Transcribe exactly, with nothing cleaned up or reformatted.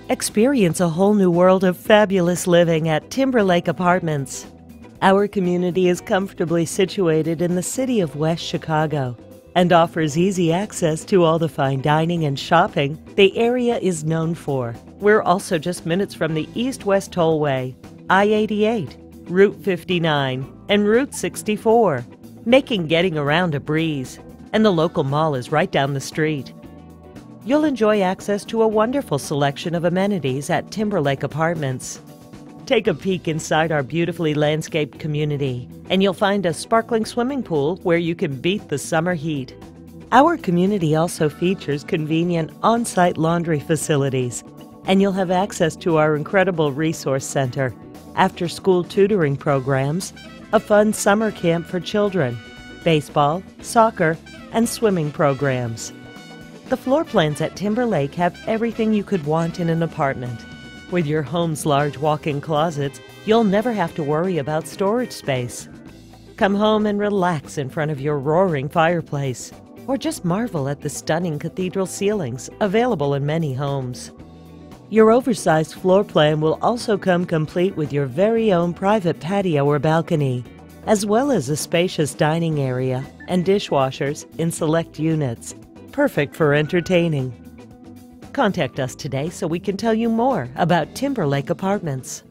Experience a whole new world of fabulous living at Timberlake Apartments. Our community is comfortably situated in the city of West Chicago and offers easy access to all the fine dining and shopping the area is known for. We're also just minutes from the East-West Tollway, I eighty-eight, Route fifty-nine, and Route sixty-four, making getting around a breeze, and the local mall is right down the street. You'll enjoy access to a wonderful selection of amenities at Timberlake Apartments. Take a peek inside our beautifully landscaped community, and you'll find a sparkling swimming pool where you can beat the summer heat. Our community also features convenient on-site laundry facilities, and you'll have access to our incredible resource center, after-school tutoring programs, a fun summer camp for children, baseball, soccer, and swimming programs. The floor plans at Timberlake have everything you could want in an apartment. With your home's large walk-in closets, you'll never have to worry about storage space. Come home and relax in front of your roaring fireplace, or just marvel at the stunning cathedral ceilings available in many homes. Your oversized floor plan will also come complete with your very own private patio or balcony, as well as a spacious dining area and dishwashers in select units, perfect for entertaining. Contact us today so we can tell you more about Timberlake Apartments.